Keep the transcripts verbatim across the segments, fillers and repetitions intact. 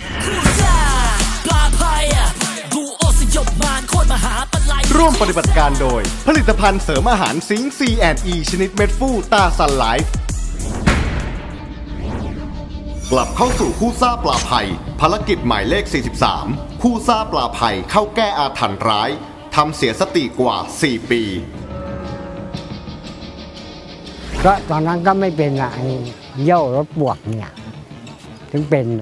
ร่วมปฏิบัติการโดยผลิตภัณฑ์เสริมอาหารซิงค์ ซี แอนด์ อี ชนิดเม็ดฟูตาซันไลฟ์กลับเข้าสู่คู่ซ่าปลาภัยภารกิจหมายเลขสี่สิบสามคู่ซ่าปลาภัยเข้าแก้อาถรรพ์ร้ายทำเสียสติกว่าสี่ปีก็ตอนนั้นก็ไม่เป็นอะเยี่ยวรถบวกเนี่ยถึงเป็น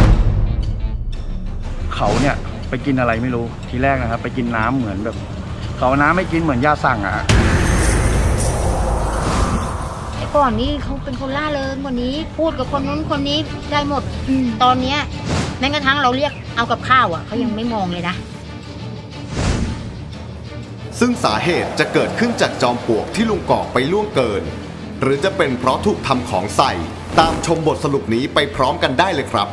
เขาเนี่ยไปกินอะไรไม่รู้ทีแรกนะครับไปกินน้ำเหมือนแบบเขาน้ำไม่กินเหมือนยาสั่งอ่ะก่อนนี้เขาเป็นคนล่าเริงกว่านี้พูดกับคนนู้นคนนี้ได้หมดตอนนี้แม้กระทั่งเราเรียกเอากับข้าวอ่ะเขายังไม่มองเลยนะซึ่งสาเหตุจะเกิดขึ้นจากจอมปลวกที่ลุงกอกไปล่วงเกินหรือจะเป็นเพราะถูกทำของใส่ตามชมบทสรุปนี้ไปพร้อมกันได้เลยครับ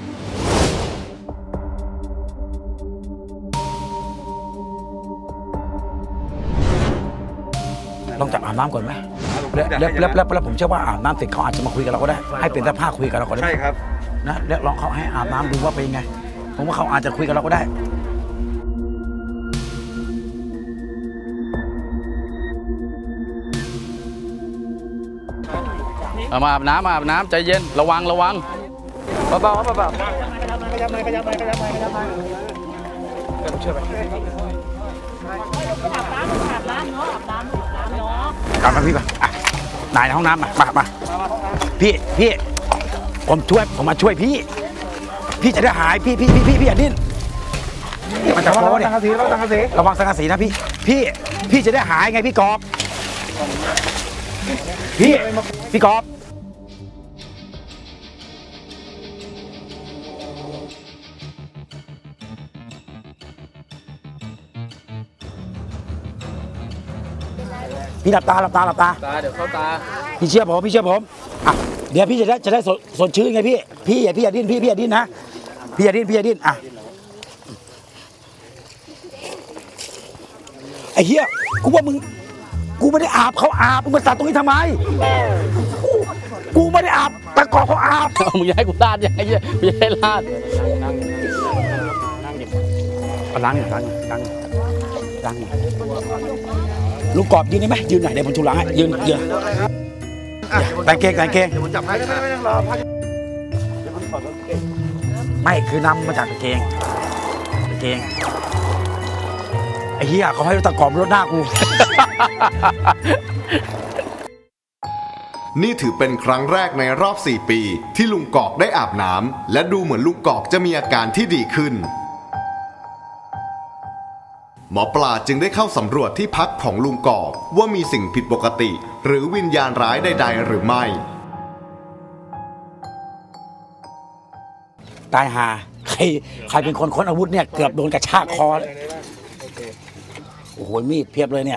ลองจับอาบน้ำก่อนไหมแล้วแล้วแล้วแล้วผมเชื่อว่าอาบน้ำเสร็จเขาอาจจะมาคุยกับเราก็ได้ให้เป็นสภาพคุยกับเราก่อนได้ใช่ครับนะแล้วลองเขาให้อาบน้ำดูว่าเป็นไงผมว่าเขาอาจจะคุยกับเราก็ได้เอามาอาบน้ำมาอาบน้ำใจเย็นระวังระวังเบาๆเบาๆขยับไปขยับไปขยับไปขยับไปเชื่อไปอาบน้ำอาบน้ำเนาะอาบน้ำอาบน้ำเนาะกลับมาพี่ก่อนอ่ะนายในห้องน้ำมามามาพี่พี่ผมช่วยผมมาช่วยพี่พี่จะได้หายพี่พี่พี่พี่พี่อย่าดิ้นมันจะระวังสังกะสีระวังสังกะสีระวังสังกะสีนะพี่พี่พี่จะได้หายไงพี่กอบพี่พี่กอบพี่หลับตาหลับตาหลับตาตาเดี๋ยวเข้าตาพี่เชื่อผมพี่เชื่อผมอ่ะเดี๋ยวพี่จะได้จะได้สดชื่นไงพี่พี่อย่าพี่อย่าดิ้นพี่พี่อย่าดิ้นนะพี่อย่าดิ้นพี่อย่าดิ้นอ่ะไอ้เหี้ยกูว่ามึงกูไม่ได้อาบเขาอาบมึงมาตัดตรงนี้ทำไมกูไม่ได้อาบตะกอกเขาอาบมึงอยากให้กูลาดยังไงไม่ใช่ลาดล้างล้างล้างล้างลูกกอบยืนได้ไหมยืนไหนเดี๋ยวผมถูล้างให้ยืนยืนแต่งเกงแต่งเกงไม่คือนำมาจากเกงเกงไอ้เหี้ยเขาให้รถตะกอบรถหน้ากูนี่ถือเป็นครั้งแรกในรอบสี่ปีที่ลุงกอกได้อาบน้ำและดูเหมือนลุงกอกจะมีอาการที่ดีขึ้นหมอปลาจึงได้เข้าสำรวจที่พักของลุงกอกว่ามีสิ่งผิดปกติหรือวิญญาณร้ายใดๆหรือไม่ตายหาใครใครเป็นคนค้นอาวุธเนี่ยเกือบโดนกระชากคอโอ้โหมีดเพียบเลยเนี่ย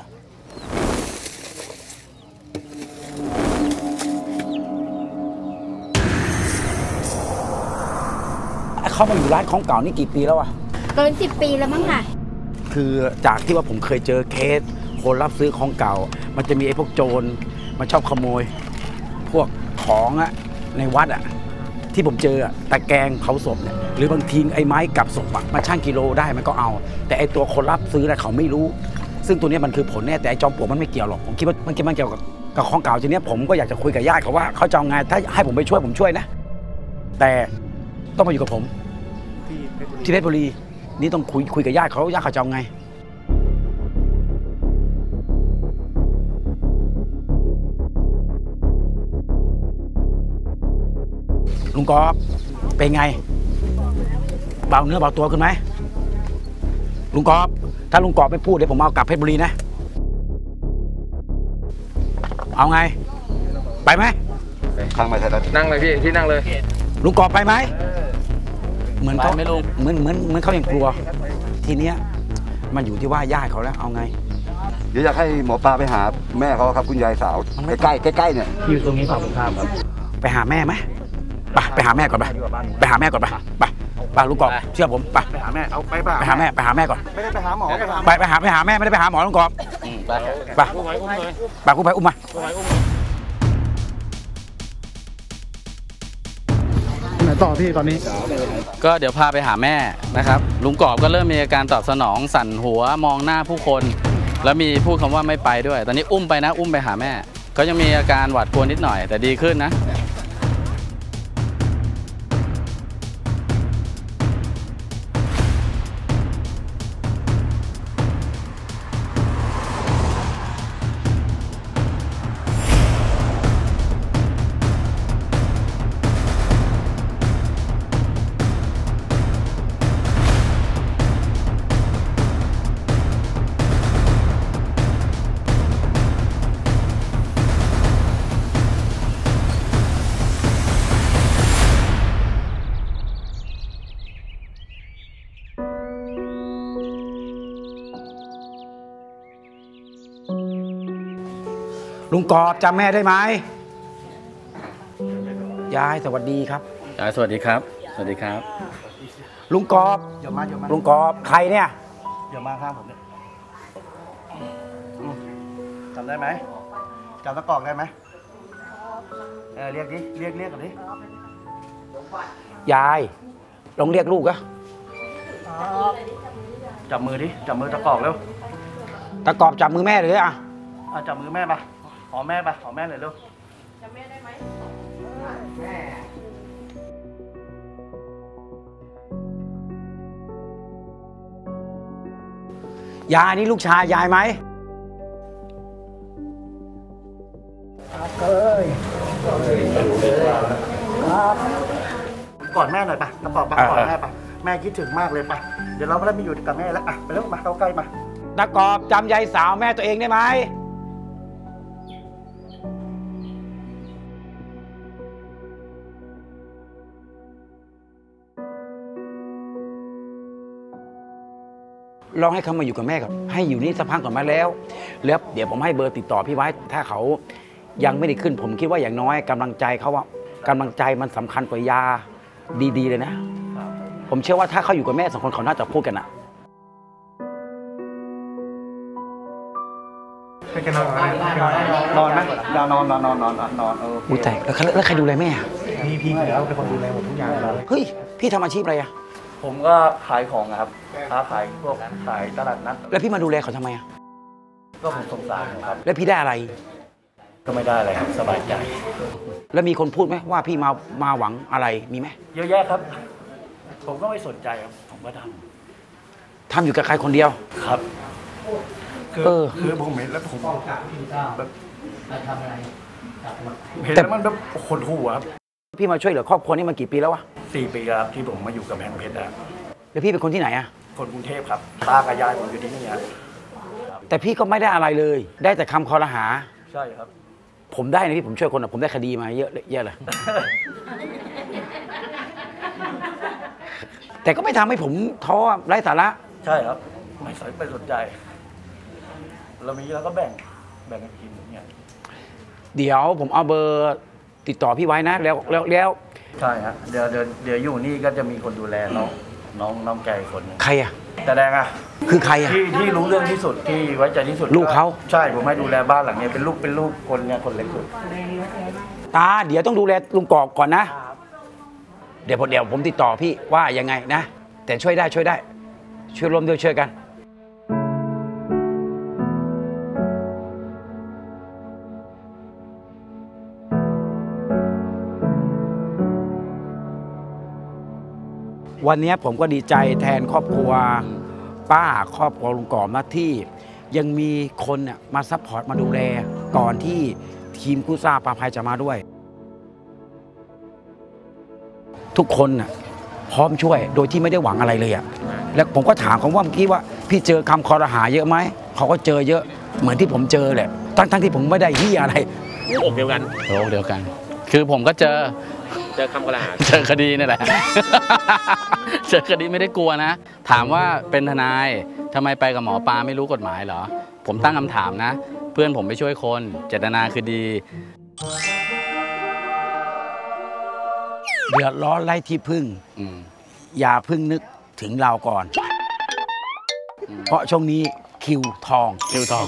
เขามาอยู่ร้านของเก่านี่กี่ปีแล้วอะเกินสิบปีแล้วมั้งค่ะคือจากที่ว่าผมเคยเจอเคสคนรับซื้อของเก่ามันจะมีไอ้พวกโจรมันชอบขโมยพวกของอะในวัดอะที่ผมเจอตะแกรงเผาศพเนี่ยหรือบางทีไอ้ไม้กับศพอะมันช่างกิโลได้มันก็เอาแต่ไอ้ตัวคนรับซื้อนะเขาไม่รู้ซึ่งตัวนี้มันคือผลแน่แต่ไอ้จอมปลวกมันไม่เกี่ยวหรอกผมคิดว่ามันเกี่ยวกับกับของเก่าทีนี้ผมก็อยากจะคุยกับญาติเขาว่าเขาจะเอาไงถ้าให้ผมไปช่วยผมช่วยนะแต่ต้องมาอยู่กับผมที่เพชรบุรีนี่ต้องคุยคุยกับญาติเขาญาติเขาจะเอาไงลุงกอบเป็นไงเบาเนื้อเบาตัวขึ้นไหมลุงกอบถ้าลุงกอบไม่พูดเดี๋ยวผมเอากลับเพชรบุรีนะเอาไงไปไหมข้างมาใช่นั่งเลยพี่ที่นั่งเลยลุงกอบไปไหมเหมือนเขาไม่ลงเหมือนเหมือนเหมือนเขายังกลัวทีเนี้ยมันอยู่ที่ว่าญาติเขาแล้วเอาไงเดี๋ยวอยากให้หมอปลาไปหาแม่เขาครับคุณยายสาวใกล้ใกล้ๆเนี่ยอยู่ตรงนี้ฝั่งตรงข้ามครับไปหาแม่ไหมไปไปหาแม่ก่อนไปไปหาแม่ก่อนไปไปไปลุงกอบเชื่อผมไปไปหาแม่เอาไปไปหาแม่ไปหาแม่ก่อนไม่ได้ไปหาหมอไปไปหาไปหาแม่ไม่ได้ไปหาหมอลุงกอบไปไปไปกู้ไปอุ้มมาต่อพี่ตอนนี้ก็เดี๋ยวพาไปหาแม่นะครับลุงกอบก็เริ่มมีอาการตอบสนองสั่นหัวมองหน้าผู้คนแล้วมีพูดคำว่าไม่ไปด้วยตอนนี้อุ้มไปนะอุ้มไปหาแม่ก็ยังมีอาการหวาดกลัวนิดหน่อยแต่ดีขึ้นนะลุงกอบจำแม่ได้ไหมยายสวัสดีครับยายสวัสดีครับสวัสดีครับลุงกอบอย่ามาอย่ามาลุงกอบใครเนี่ยอย่ามาข้างผมเนี่ยจำได้ไหมจำตะกอกได้ไหมเออเรียกดิเรียกเรียกกันดิยายลองเรียกลูกอะจับมือดิจับมือตะกอกเร็วตะกอบจับมือแม่เลยอะอ่ะจับมือแม่ปะหอมแม่ปะหอมแม่เลยเร็วยายนี่ลูกชายยายไหมกอดแม่หน่อยปะตะกอกปะกอดแม่ปะแม่คิดถึงมากเลยปะเดี๋ยวเราไม่ได้มาอยู่กับแม่แล้วอ่ะไปเร็วมาเข้าใกล้มาตะกอบจำยายสาวแม่ตัวเองได้ไหมลองให้เขามาอยู่กับแม่กับให้อยู่นี่สักพักก่อนมาแล้วแล้วเดี๋ยวผมให้เบอร์ติดต่อพี่ไว้ถ้าเขายังไม่ได้ขึ้นผมคิดว่าอย่างน้อยกำลังใจเขาว่ากำลังใจมันสำคัญกว่ายาดีๆเลยนะผมเชื่อว่าถ้าเขาอยู่กับแม่สองคนเขาน่าจะพูดกันอะเป็นกันนอนนอนไหมยานอนนอนนอนนอนนอนเอออุ้ยแต่แล้วใครแล้วใครดูแลแม่อะพี่พี่แล้วเป็นคนดูแลหมดทุกอย่างเลยเฮ้ยพี่ทำอาชีพอะไรอะผมก็ขายของครับค้าขายพวกขายตลาดนัดแล้วพี่มาดูแลเขาทำไมอะก็ผมสงสารครับแล้วพี่ได้อะไรก็ไม่ได้อะไรครับสบายใจแล้วมีคนพูดไหมว่าพี่มามาหวังอะไรมีไหมเยอะแยะครับ ผมก็ไม่สนใจครับผมก็ททำอยู่กับใครคนเดียวำครับคือเออคือผมเห็นแล้วผมแบบเห็นแล้วมันแบบขนหัวครับพี่มาช่วยเหลือครอบครัวนี่มากี่ปีแล้ววะสี่ปีครับที่ผมมาอยู่กับแพงเพชรนะแล้วพี่เป็นคนที่ไหนอะคนกรุงเทพครับตากับยายผมอยู่ที่นี่ครับแต่พี่ก็ไม่ได้อะไรเลย ได้แต่คำคอรหาใช่ครับผมได้นะพี่ผมช่วยคนอะผมได้คดีมาเยอะเยอะเลย แต่ก็ไม่ทำให้ผมท้อไร้สาระใช่ครับ ไม่สนไม่สนใจ เรามีแล้วก็แบ่งแบ่งกันกินอย่างเงี้ยเดี๋ยวผมเอาเบอร์ติดต่อพี่ไว้นะแล้วแล้วแล้วใช่ฮะเดี๋ยวเดี๋ยวเดี๋ยวอยู่นี่ก็จะมีคนดูแลน้องน้องน้องแกอีกคนหนึงใครอะแต่แดงอะคือใครอะที่ที่รู้เรื่องที่สุดที่ไว้ใจที่สุดลูกเขาใช่ผมให้ดูแลบ้านหลังเนี้ยเป็นลูกเป็นลูกคนเนี่ยคนเล็กสุดตาเดี๋ยวต้องดูแลลุงกอกก่อนนะ เดี๋ยวผมเดี๋ยวผมติดต่อพี่ว่ายังไงนะ แต่ช่วยได้ช่วยได้ ช่วยร่วมด้วยช่วยกัน วันนี้ผมก็ดีใจแทนครอบครัวป้าครอบครัวลุงกอบนะที่ยังมีคนน่ะมาซัพพอร์ตมาดูแลก่อนที่ทีมกู้ซาปลาภัยจะมาด้วย ทุกคนน่ะพร้อมช่วยโดยที่ไม่ได้หวังอะไรเลยอ่ะแล้วผมก็ถามเขาว่าเมื่อกี้ว่าพี่เจอคำคอรหาเยอะไหมเขาก็เจอเยอะเหมือนที่ผมเจอแหละทั้งทั้งที่ผมไม่ได้ที่อะไรอกเดียวกันโอกเดียวกัน คือผมก็เจอเจอคำกล่าวเจอคดีนี่แหละ เจอคดีไม่ได้กลัวนะถามว่าเป็นทนายทำไมไปกับหมอปลาไม่รู้กฎหมายเหรอผมตั้งคำถามนะเพื่อนผมไปช่วยคนเจตนาคือดีเดือดร้อนไร้ที่พึ่งอย่าพึ่งนึกถึงเราก่อน เพราะช่วงนี้คิวทองคิวทอง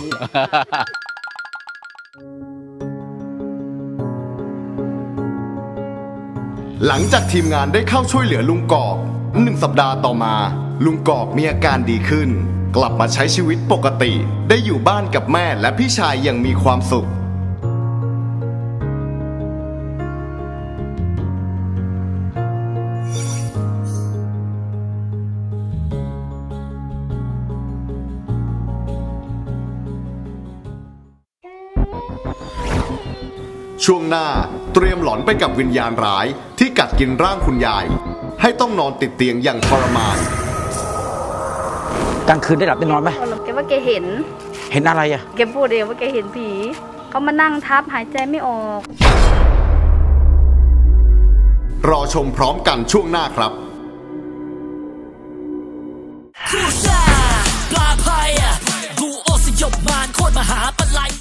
หลังจากทีมงานได้เข้าช่วยเหลือลุงกอกหนึ่งสัปดาห์ต่อมาลุงกอกมีอาการดีขึ้นกลับมาใช้ชีวิตปกติได้อยู่บ้านกับแม่และพี่ชายอย่างมีความสุขช่วงหน้าเตรียมหลอนไปกับวิญญาณร้ายที่กัดกินร่างคุณยายให้ต้องนอนติดเตียงอย่างทรมานกลางคืนได้หลับได้นอนไหมแกว่าแกเห็นเห็นอะไรอะแกพูดเองว่าแกเห็นผีเขามานั่งทับหายใจไม่ออกรอชมพร้อมกันช่วงหน้าครับคู่ชาปลาพายดูโอสยบมานโคตรมหาปลาย